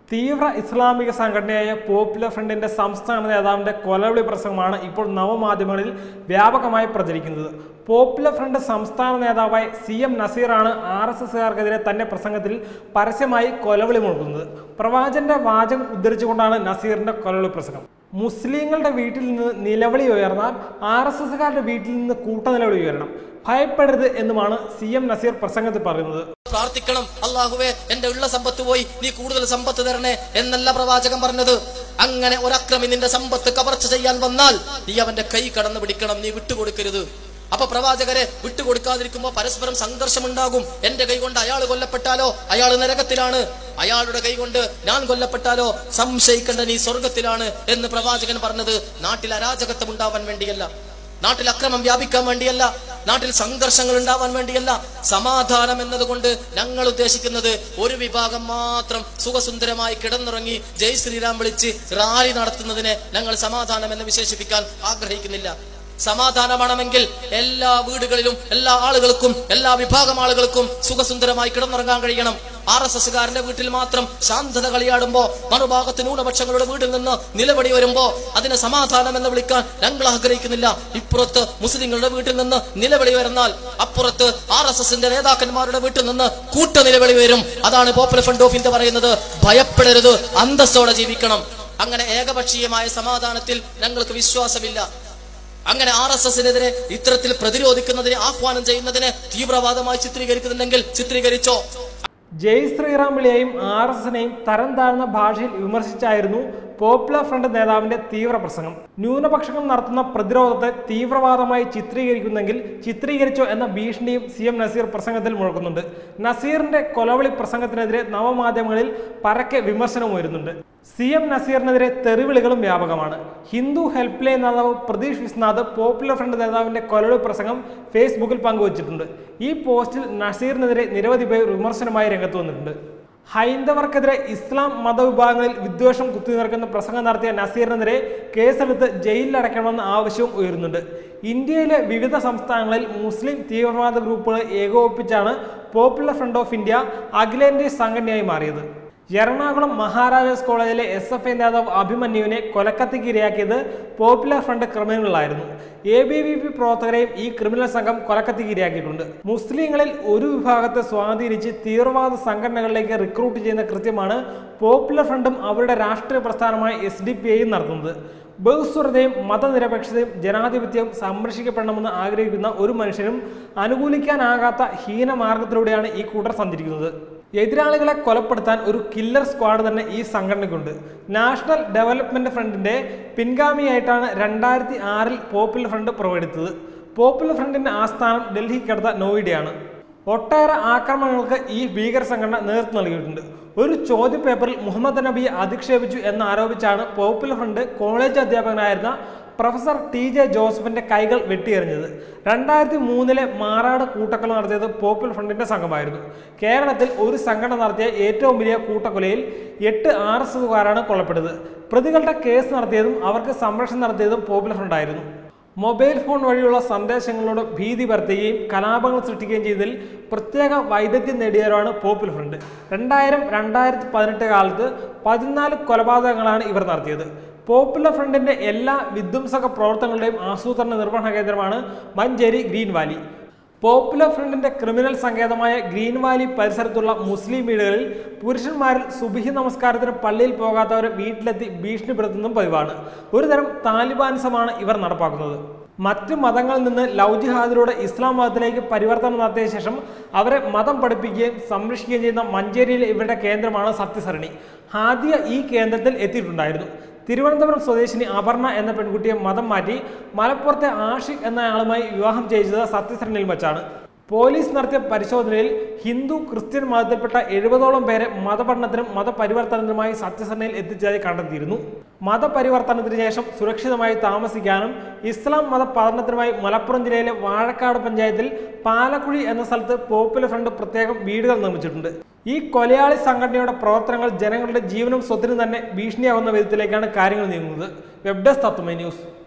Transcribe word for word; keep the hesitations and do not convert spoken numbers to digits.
തീവ്ര ഇസ്ലാമിക സംഘടനയായ പോപ്പുലർ ഫ്രണ്ടിന്റെ സംസ്ഥാന നേതാവിന്റെ കൊലവിളി പ്രസംഗമാണ് ഇപ്പോൾ നവമാധ്യമങ്ങളിൽ വ്യാപകമായി പ്രചരിക്കുന്നത്. പോപ്പുലർ ഫ്രണ്ട് സംസ്ഥാന നേതാവായ സി എം നസീറാണ് ആർ എസ് എസുകാർക്കെതിരെ തന്റെ പ്രസംഗത്തിൽ പരസ്യമായി കൊലവിളി മുഴക്കുന്നത്. പ്രവാചകന്റെ വാചകം ഉദ്ധരിച്ചുകൊണ്ടാണ് നസീറിന്റെ കൊലവിളി പ്രസംഗം. മുസ്ലിങ്ങളുടെ വീട്ടിൽ നിന്ന് നിലവിളി ഉയർന്നാൽ ആർ എസ് എസുകാരുടെ വീട്ടിൽ നിന്ന് കൂട്ടനിലവിളി ഉയരണം, ഭയപ്പെടരുത് എന്നുമാണ് സി എം നസീർ പ്രസംഗത്തിൽ പറയുന്നത്. പ്രാർത്ഥിക്കണം, അള്ളാഹുവേ എന്റെ ഉള്ള സമ്പത്ത് പോയി നീ കൂടുതൽ സമ്പത്ത് തരണേ എന്നല്ല പ്രവാചകൻ പറഞ്ഞത്. അങ്ങനെ ഒരക്രമി നിന്റെ സമ്പത്ത് കവർച്ച ചെയ്യാൻ വന്നാൽ നീ അവന്റെ കൈ കടന്നു പിടിക്കണം, നീ വിട്ടുകൊടുക്കരുത്. അപ്പൊ പ്രവാചകരെ വിട്ടുകൊടുക്കാതിരിക്കുമ്പോ പരസ്പരം സംഘർഷമുണ്ടാകും. എന്റെ കൈ കൊണ്ട് അയാൾ കൊല്ലപ്പെട്ടാലോ അയാൾ നരകത്തിലാണ്, അയാളുടെ കൈ കൊണ്ട് ഞാൻ കൊല്ലപ്പെട്ടാലോ സംശയിക്കേണ്ട നീ സ്വർഗത്തിലാണ് എന്ന് പ്രവാചകൻ പറഞ്ഞത് നാട്ടിൽ അരാജകത്വം ഉണ്ടാവാൻ വേണ്ടിയല്ല, നാട്ടിൽ അക്രമം വ്യാപിക്കാൻ വേണ്ടിയല്ല, നാട്ടിൽ സംഘർഷങ്ങൾ ഉണ്ടാവാൻ വേണ്ടിയല്ല. സമാധാനം എന്നതുകൊണ്ട് ഞങ്ങൾ ഉദ്ദേശിക്കുന്നത് ഒരു വിഭാഗം മാത്രം സുഖസുന്ദരമായി കിടന്നുറങ്ങി ജയ് ശ്രീരാം വിളിച്ച് റാലി നടത്തുന്നതിനെ ഞങ്ങൾ സമാധാനം എന്ന് വിശേഷിപ്പിക്കാൻ ആഗ്രഹിക്കുന്നില്ല. സമാധാനമാണെങ്കിൽ എല്ലാ വീടുകളിലും എല്ലാ ആളുകൾക്കും എല്ലാ വിഭാഗം ആളുകൾക്കും സുഖസുന്ദരമായി കിടന്നുറങ്ങാൻ കഴിയണം. ആർ എസ് എസുകാരന്റെ വീട്ടിൽ മാത്രം ശാന്തത കളിയാടുമ്പോ മറുഭാഗത്ത് ന്യൂനപക്ഷങ്ങളുടെ വീട്ടിൽ നിന്ന് നിലപടി വരുമ്പോ അതിനെ സമാധാനം എന്ന് വിളിക്കാൻ ഞങ്ങൾ ആഗ്രഹിക്കുന്നില്ല. ഇപ്പുറത്ത് മുസ്ലിങ്ങളുടെ വീട്ടിൽ നിന്ന് നിലവിളി വരുന്നാൽ അപ്പുറത്ത് ആർ എസ് എസിന്റെ നേതാക്കന്മാരുടെ വീട്ടിൽ നിന്ന് കൂട്ട നിലവിളി വരും. അതാണ് പോപ്പുലർ ഫ്രണ്ട് ഓഫ് ഇന്ത്യ പറയുന്നത്. ഭയപ്പെടരുത്, അന്തസ്സോടെ ജീവിക്കണം. അങ്ങനെ ഏകപക്ഷീയമായ സമാധാനത്തിൽ ഞങ്ങൾക്ക് വിശ്വാസമില്ല. അങ്ങനെ ആർ എസ് എസിനെതിരെ ഇത്തരത്തിൽ പ്രതിരോധിക്കുന്നതിനെ ആഹ്വാനം ചെയ്യുന്നതിനെ തീവ്രവാദമായി ചിത്രീകരിക്കുന്നുണ്ടെങ്കിൽ ചിത്രീകരിച്ചോ. ജയ് ശ്രീറാം വിളിയെയും ആർ എസ് എസിനെയും തരം താഴ്ന്ന ഭാഷയിൽ വിമർശിച്ചായിരുന്നു പോപ്പുലർ ഫ്രണ്ട് നേതാവിന്റെ തീവ്ര പ്രസംഗം. ന്യൂനപക്ഷങ്ങൾ നടത്തുന്ന പ്രതിരോധത്തെ തീവ്രവാദമായി ചിത്രീകരിക്കുന്നെങ്കിൽ ചിത്രീകരിച്ചോ എന്ന ഭീഷണിയും സി എം നസീർ പ്രസംഗത്തിൽ മുഴക്കുന്നുണ്ട്. നസീറിന്റെ കൊലവിളി പ്രസംഗത്തിനെതിരെ നവമാധ്യമങ്ങളിൽ പരക്കെ വിമർശനവും വരുന്നുണ്ട്. സി എം നസീറിനെതിരെ തെറിവിളികളും വ്യാപകമാണ്. ഹിന്ദു ഹെൽപ്പ് ലൈൻ നേതാവ് പ്രതീഷ് വിശ്വനാഥ് പോപ്പുലർ ഫ്രണ്ട് നേതാവിന്റെ കൊലവിളി പ്രസംഗം ഫേസ്ബുക്കിൽ പങ്കുവച്ചിട്ടുണ്ട്. ഈ പോസ്റ്റിൽ നസീറിനെതിരെ നിരവധി പേർ വിമർശനമായി രംഗത്ത് വന്നിട്ടുണ്ട്. ഹൈന്ദവർക്കെതിരെ ഇസ്ലാം മതവിഭാഗങ്ങളിൽ വിദ്വേഷം കുത്തിനിറക്കുന്ന പ്രസംഗം നടത്തിയ നസീറിനെതിരെ കേസെടുത്ത് ജയിലിലടയ്ക്കണമെന്ന ആവശ്യവും ഉയരുന്നുണ്ട്. ഇന്ത്യയിലെ വിവിധ സംസ്ഥാനങ്ങളിൽ മുസ്ലിം തീവ്രവാദ ഗ്രൂപ്പുകളെ ഏകോപിപ്പിച്ചാണ് പോപ്പുലർ ഫ്രണ്ട് ഓഫ് ഇന്ത്യ അഖിലേന്ത്യാ സംഘടനയായി മാറിയത്. എറണാകുളം മഹാരാജാസ് കോളേജിലെ എസ് എഫ് ഐ നേതാവ് അഭിമന്യുവിനെ കൊലക്കത്തിക്ക് ഇരയാക്കിയത് പോപ്പുലർ ഫ്രണ്ട് ക്രിമിനലുകളായിരുന്നു. എ ബി വി പി പ്രവർത്തകരെയും ഈ ക്രിമിനൽ സംഘം കൊലക്കത്തിക്ക് ഇരയാക്കിയിട്ടുണ്ട്. മുസ്ലിങ്ങളിൽ ഒരു വിഭാഗത്തെ സ്വാധീനിച്ച് തീവ്രവാദ സംഘടനകളിലേക്ക് റിക്രൂട്ട് ചെയ്യുന്ന കൃത്യമാണ് പോപ്പുലർ ഫ്രണ്ടും അവരുടെ രാഷ്ട്രീയ പ്രസ്ഥാനമായ എസ് ഡി പി ഐയും നടത്തുന്നത്. ബഹുസ്വരതയും മതനിരപേക്ഷതയും ജനാധിപത്യവും സംരക്ഷിക്കപ്പെടണമെന്ന് ആഗ്രഹിക്കുന്ന ഒരു മനുഷ്യനും അനുകൂലിക്കാനാകാത്ത ഹീനമാർഗത്തിലൂടെയാണ് ഈ കൂട്ടർ സഞ്ചരിക്കുന്നത്. എതിരാളികളെ കൊലപ്പെടുത്താൻ ഒരു കില്ലർ സ്ക്വാഡ് തന്നെ ഈ സംഘടനയ്ക്കുണ്ട്. നാഷണൽ ഡെവലപ്മെന്റ് ഫ്രണ്ടിന്റെ പിൻഗാമിയായിട്ടാണ് രണ്ടായിരത്തി ആറിൽ പോപ്പുലർ ഫ്രണ്ട് പുറപ്പെടുത്തത്. പോപ്പുലർ ഫ്രണ്ടിന്റെ ആസ്ഥാനം ഡൽഹിക്കടുത്ത നോയിഡയാണ്. ഒട്ടേറെ ആക്രമണങ്ങൾക്ക് ഈ ഭീകര സംഘടന നേതൃത്വം നൽകിയിട്ടുണ്ട്. ഒരു ചോദ്യപേപ്പറിൽ മുഹമ്മദ് നബിയെ അധിക്ഷേപിച്ചു എന്നാരോപിച്ചാണ് പോപ്പുലർ ഫ്രണ്ട് കോളേജ് അധ്യാപകനായിരുന്ന പ്രൊഫസർ ടി ജെ ജോസഫിന്റെ കൈകൾ വെട്ടിയെറിഞ്ഞത്. രണ്ടായിരത്തി മൂന്നിലെ മാറാട് കൂട്ടക്കൊല നടത്തിയത് പോപ്പുലർ ഫ്രണ്ടിന്റെ സംഘമായിരുന്നു. കേരളത്തിൽ ഒരു സംഘടന നടത്തിയ ഏറ്റവും വലിയ കൂട്ടക്കൊലയിൽ എട്ട് ആർ എസ് എസുകാരാണ് കൊല്ലപ്പെട്ടത്. പ്രതികളുടെ കേസ് നടത്തിയതും അവർക്ക് സംരക്ഷണം നടത്തിയതും പോപ്പുലർ ഫ്രണ്ടായിരുന്നു. മൊബൈൽ ഫോൺ വഴിയുള്ള സന്ദേശങ്ങളോട് ഭീതി പരത്തുകയും കലാപങ്ങൾ സൃഷ്ടിക്കുകയും ചെയ്തതിൽ പ്രത്യേക വൈദഗ്ധ്യം നേടിയവരാണ് പോപ്പുലർ ഫ്രണ്ട്. രണ്ടായിരം രണ്ടായിരത്തി പതിനെട്ട് കാലത്ത് പതിനാല് കൊലപാതകങ്ങളാണ് ഇവർ നടത്തിയത്. പോപ്പുലർ ഫ്രണ്ടിന്റെ എല്ലാ വിധ്വംസക പ്രവർത്തനങ്ങളുടെയും ആസൂത്രണ നിർവഹണ കേന്ദ്രമാണ് മഞ്ചേരി ഗ്രീൻ വാലി. പോപ്പുലർ ഫ്രണ്ടിന്റെ ക്രിമിനൽ സങ്കേതമായ ഗ്രീൻ വാലി പരിസരത്തുള്ള മുസ്ലിം വീടുകളിൽ പുരുഷന്മാരിൽ സുബഹി നമസ്കാരത്തിന് പള്ളിയിൽ പോകാത്തവരെ വീട്ടിലെത്തി ഭീഷണിപ്പെടുത്തുന്നതും പതിവാണ്. ഒരുതരം താലിബാനിസമാണ് ഇവർ നടപ്പാക്കുന്നത്. മറ്റു മതങ്ങളിൽ നിന്ന് ലവ് ജിഹാദിലൂടെ ഇസ്ലാം മതത്തിലേക്ക് പരിവർത്തനം നടത്തിയ ശേഷം അവരെ മതം പഠിപ്പിക്കുകയും സംരക്ഷിക്കുകയും ചെയ്യുന്ന മഞ്ചേരിയിലെ ഇവരുടെ കേന്ദ്രമാണ് സത്യസരണി. ഹാദിയ ഈ കേന്ദ്രത്തിൽ എത്തിയിട്ടുണ്ടായിരുന്നു. തിരുവനന്തപുരം സ്വദേശിനി അപർണ എന്ന പെൺകുട്ടിയെ മതം മാറ്റി മലപ്പുറത്തെ ആഷിഖ് എന്നയാളുമായി വിവാഹം ചെയ്തത് സത്യസരണിയിൽ വച്ചാണ്. പോലീസ് നടത്തിയ പരിശോധനയിൽ ഹിന്ദു ക്രിസ്ത്യൻ മതത്തിൽപ്പെട്ട എഴുപതോളം പേരെ മതപഠനത്തിനും മതപരിവർത്തനത്തിനുമായി സത്യസരണയിൽ എത്തിച്ചതായി കണ്ടെത്തിയിരുന്നു. മതപരിവർത്തനത്തിന് ശേഷം സുരക്ഷിതമായി താമസിക്കാനും ഇസ്ലാം മത പഠനത്തിനുമായി മലപ്പുറം ജില്ലയിലെ വാഴക്കാട് പഞ്ചായത്തിൽ പാലക്കുഴി എന്ന സ്ഥലത്ത് പോപ്പുലർ ഫ്രണ്ട് പ്രത്യേകം വീടുകൾ നിർമ്മിച്ചിട്ടുണ്ട്. ഈ കൊലയാളി സംഘടനയുടെ പ്രവർത്തനങ്ങൾ ജനങ്ങളുടെ ജീവനും സ്വത്തിനും തന്നെ ഭീഷണിയാവുന്ന വിധത്തിലേക്കാണ് കാര്യങ്ങൾ നീങ്ങുന്നത്. Web desk Tatwamayi news.